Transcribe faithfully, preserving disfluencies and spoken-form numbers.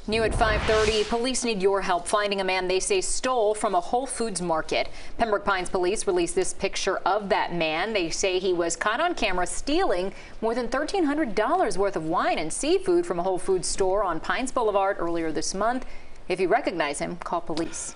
New at five thirty, police need your help finding a man they say stole from a Whole Foods market. Pembroke Pines police released this picture of that man. They say he was caught on camera stealing more than thirteen hundred dollars worth of wine and seafood from a Whole Foods store on Pines Boulevard earlier this month. If you recognize him, call police.